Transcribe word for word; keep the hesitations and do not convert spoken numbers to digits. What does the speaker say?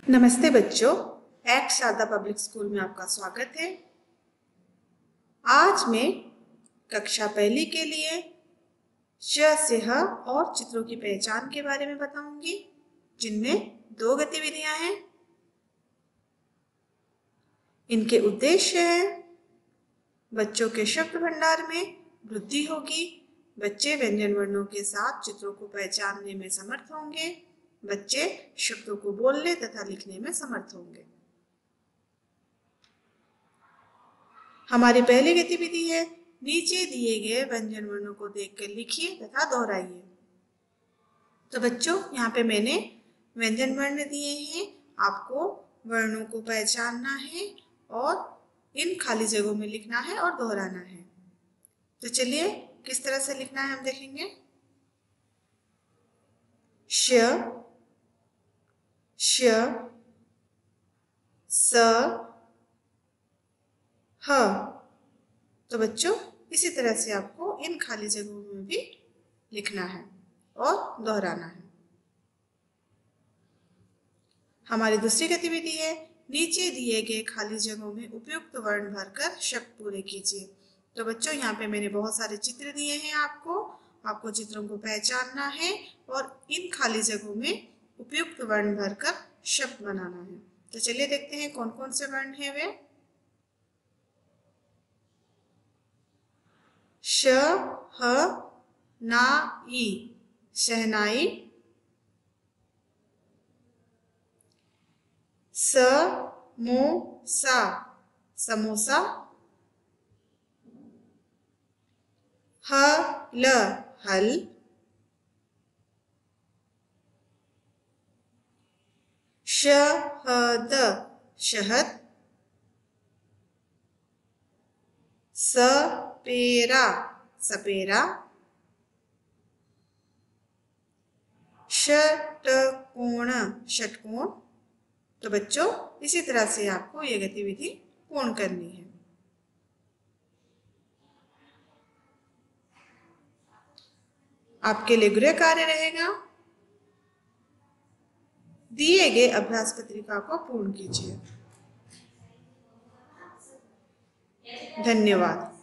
नमस्ते बच्चों, act Sharda public school में आपका स्वागत है। आज मैं कक्षा पहली के लिए श से ह और चित्रों की पहचान के बारे में बताऊंगी, जिनमें दो गतिविधियां हैं। इनके उद्देश्य है बच्चों के शब्द भंडार में वृद्धि होगी, बच्चे व्यंजन वर्णों के साथ चित्रों को पहचानने में समर्थ होंगे, बच्चे शब्दों को बोलने तथा लिखने में समर्थ होंगे। हमारी पहली गतिविधि है नीचे दिए गए व्यंजन वर्णों को देखकर लिखिए तथा दोहराइए। तो बच्चों, यहाँ पे मैंने व्यंजन वर्ण दिए हैं, आपको वर्णों को पहचानना है और इन खाली जगहों में लिखना है और दोहराना है। तो चलिए किस तरह से लिखना है हम देखेंगे। श, श, स, ह। तो बच्चों, इसी तरह से आपको इन खाली जगहों में भी लिखना है और दोहराना है। हमारी दूसरी गतिविधि है नीचे दिए गए खाली जगहों में उपयुक्त वर्ण भरकर शब्द पूरे कीजिए। तो बच्चों, यहाँ पे मैंने बहुत सारे चित्र दिए हैं आपको आपको चित्रों को पहचानना है और इन खाली जगहों में उपयुक्त वर्ण भरकर शब्द बनाना है। तो चलिए देखते हैं कौन कौन से वर्ण हैं वे। श, ह, ना, ई, शहनाई। स, मो, सा, समोसा। ह, ल, हल। श, ह, द, शहद। सपेरा, सपेरा। षटकोण, षटकोण। तो बच्चों, इसी तरह से आपको ये गतिविधि पूर्ण करनी है। आपके लिए गृह कार्य रहेगा, दिए गए अभ्यास पत्रिका को पूर्ण कीजिए। धन्यवाद।